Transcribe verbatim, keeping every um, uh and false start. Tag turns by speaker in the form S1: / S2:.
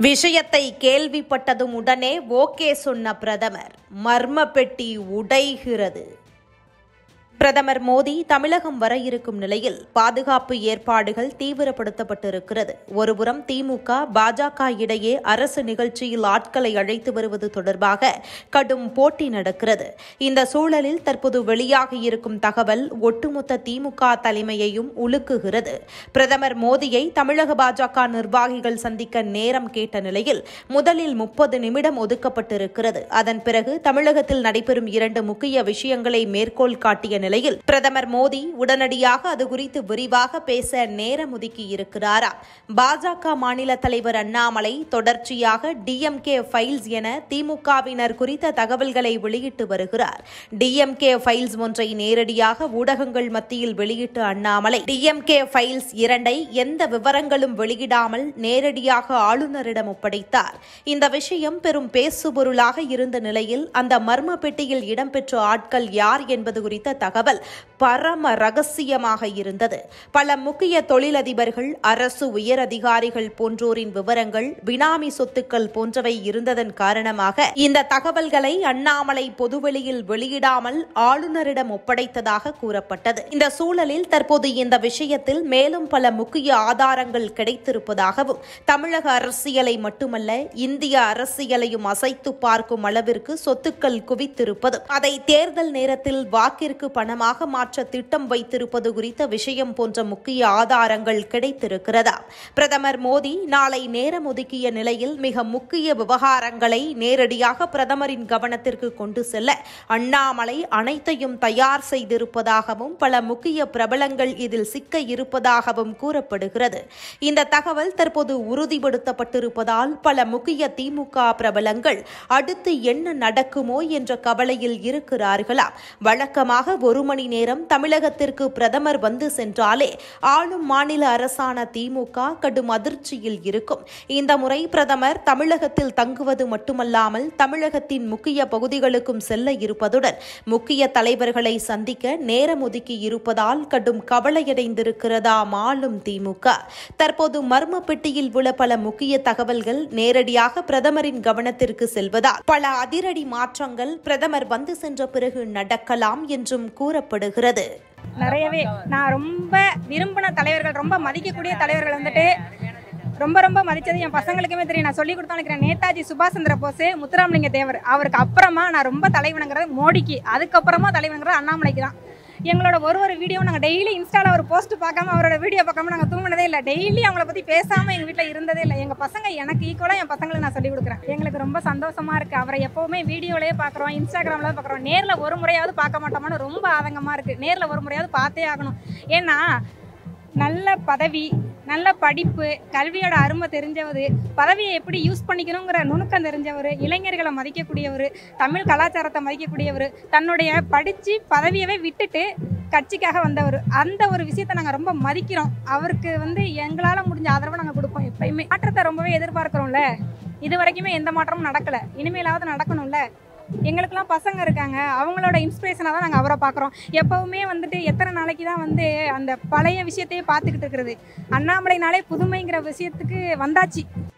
S1: விஷயத்தை கேள்விப்பட்டதும் உடனே ஓகே சொன்ன பிரதமர், மர்ம பெட்டி உடைகிறது. பிரதமர் மோடி தமிழகம் வர இருக்கும் நிலையில் பாதுகாப்பு ஏற்பாடுகள் தீவிரப்படுத்தப்பட்டிருக்கிறது. ஒருபுறம் திமுக பாஜக இடையே அரசு நிகழ்ச்சியில் ஆட்களை அழைத்து வருவது தொடர்பாக கடும் போட்டி நடக்கிறது. இந்த சூழலில் தற்போது வெளியாகி இருக்கும் தகவல் ஒட்டுமொத்த திமுக தலைமையையும் உலுக்குகிறது. பிரதமர் மோடியை தமிழக பாஜக நிர்வாகிகள் சந்திக்க நேரம் கேட்ட நிலையில் முதலில் முப்பது நிமிடம் ஒதுக்கப்பட்டிருக்கிறது. அதன் பிறகு தமிழகத்தில் நடைபெறும் இரண்டு முக்கிய விஷயங்களை மேற்கோள் காட்டிய நிலையில் பிரதமர் மோடி உடனடியாக அது குறித்து விரிவாக பேச நேரம் ஒதுக்கி இருக்கிறாரா? பாஜக மாநில தலைவர் அண்ணாமலை தொடர்ச்சியாக டிஎம்கே ஃபைல்ஸ் என திமுகவினர் குறித்த தகவல்களை வெளியிட்டு வருகிறார். டிஎம்கே ஃபைல்ஸ் ஒன்றை நேரடியாக ஊடகங்கள் மத்தியில் வெளியிட்ட அண்ணாமலை டிஎம்கே ஃபைல்ஸ் இரண்டை எந்த விவரங்களும் வெளியிடாமல் நேரடியாக ஆளுநரிடம் ஒப்படைத்தார். இந்த விஷயம் பெரும் பேசுபொருளாக இருந்த நிலையில் அந்த மர்ம பெட்டியில் இடம்பெற்ற ஆட்கள் யார் என்பது குறித்த தகவல் பரம ரகசியமாக இருந்தது. பல முக்கிய தொழிலதிபர்கள், அரசு உயர் அதிகாரிகள் போன்றோரின் விவரங்கள், பினாமி சொத்துக்கள் போன்றவை இருந்ததன் காரணமாக இந்த தகவல்களை அண்ணாமலை பொதுவெளியில் வெளியிடாமல் ஆளுநரிடம் ஒப்படைத்ததாக கூறப்பட்டது. இந்த சூழலில் தற்போது இந்த விஷயத்தில் மேலும் பல முக்கிய ஆதாரங்கள் கிடைத்திருப்பதாகவும், தமிழக அரசியலை மட்டுமல்ல இந்திய அரசியலையும் அசைத்து பார்க்கும் அளவிற்கு சொத்துக்கள் குவித்திருப்பதும், அதை தேர்தல் நேரத்தில் வாக்கிற்கு பணமாக மாற்ற திட்டம் வைத்திருப்பது குறித்த விஷயம் போன்ற முக்கிய ஆதாரங்கள் கிடைத்திருக்கிறதா? பிரதமர் மோடி நாளை நேரம் ஒதுக்கிய நிலையில் மிக முக்கிய விவகாரங்களை நேரடியாக பிரதமரின் கவனத்திற்கு கொண்டு செல்ல அண்ணாமலை அனைத்தையும் தயார் செய்திருப்பதாகவும், பல முக்கிய பிரபலங்கள் இதில் சிக்க இருப்பதாகவும் கூறப்படுகிறது. இந்த தகவல் தற்போது உறுதிப்படுத்தப்பட்டிருப்பதால் பல முக்கிய திமுக பிரபலங்கள் அடுத்து என்ன நடக்குமோ என்ற கவலையில் இருக்கிறார்களா? வழக்கமாக ஒரு மணி நேரம் தமிழகத்திற்கு பிரதமர் வந்து சென்றாலே ஆளும் மாநில அரசான திமுக கடும் அதிர்ச்சியில் இருக்கும். இந்த முறை பிரதமர் தமிழகத்தில் தங்குவது மட்டுமல்லாமல் தமிழகத்தின் முக்கிய பகுதிகளுக்கும் செல்ல இருப்பதுடன் முக்கிய தலைவர்களை சந்திக்க நேரம் ஒதுக்கி இருப்பதால் கடும் கவலையடைந்திருக்கிறதாம் ஆளும் திமுக. தற்போது மர்ம பெட்டியில் உள்ள பல முக்கிய தகவல்கள் நேரடியாக பிரதமரின் கவனத்திற்கு செல்வதால் பல அதிரடி மாற்றங்கள் பிரதமர் வந்து சென்ற பிறகு நடக்கலாம் என்றும் கூறப்படுகிறது.
S2: நிறையவே நான் ரொம்ப விரும்பின தலைவர்கள், ரொம்ப மதிக்கக்கூடிய தலைவர்கள் வந்துட்டு ரொம்ப ரொம்ப மதிச்சது என் பசங்களுக்குமே தெரியும். நான் சொல்லி கொடுத்தா நினைக்கிறேன், நேதாஜி சுபாஷ் சந்திர போஸ், முத்துராமலிங்க தேவர். அவருக்கு அப்புறமா நான் ரொம்ப தலைவனுங்கிறது மோடிக்கு, அதுக்கப்புறமா தலைவனுங்கிறது அண்ணாமலைக்கு தான். எங்களோட ஒரு ஒரு வீடியோ நாங்கள் டெய்லி இன்ஸ்டாவில் ஒரு போஸ்ட் பார்க்காம, அவரோட வீடியோ பார்க்காம நாங்கள் தூங்கினதே இல்லை. டெய்லி அவங்கள பற்றி பேசாமல் எங்கள் வீட்டில் இருந்ததே இல்லை. எங்கள் பசங்க எனக்கு ஈக்குவலாக என் பசங்களுக்கு நான் சொல்லிக் கொடுக்குறேன். எங்களுக்கு ரொம்ப சந்தோஷமாக இருக்குது. அவரை எப்போவுமே வீடியோலேயே பார்க்குறோம், இன்ஸ்டாகிராமில் பார்க்குறோம். நேரில் ஒரு முறையாவது பார்க்க மாட்டோமான்னு ரொம்ப ஆதங்கமாக இருக்குது. நேரில் ஒரு முறையாவது பார்த்தே ஆகணும். ஏன்னா நல்ல பதவி, நல்ல படிப்பு, கல்வியோட அருமை தெரிஞ்சவர், பதவியை எப்படி யூஸ் பண்ணிக்கணுங்கிற நுணுக்கம் தெரிஞ்சவர், இளைஞர்களை மதிக்கக்கூடியவர், தமிழ் கலாச்சாரத்தை மதிக்கக்கூடியவர், தன்னுடைய படித்து பதவியவே விட்டுட்டு கட்சிக்காக வந்தவர். அந்த ஒரு விஷயத்தை நாங்கள் ரொம்ப மதிக்கிறோம். அவருக்கு வந்து எங்களால் முடிஞ்ச ஆதரவை நாங்கள் கொடுப்போம். எப்பயுமே மாற்றத்தை ரொம்பவே எதிர்பார்க்குறோம்ல. இது வரைக்குமே எந்த மாற்றமும் நடக்கலை, இனிமேலாவது நடக்கணும்ல. எங்களுக்கெல்லாம் பசங்க இருக்காங்க, அவங்களோட இன்ஸ்பிரேஷனாக தான் நாங்கள் அவரை பார்க்குறோம். எப்போவுமே வந்துட்டு எத்தனை நாளைக்கு தான் வந்து அந்த பழைய விஷயத்தையே பார்த்துக்கிட்டு இருக்கிறது. அண்ணாமலைனாலே புதுமைங்கிற விஷயத்துக்கு வந்தாச்சு.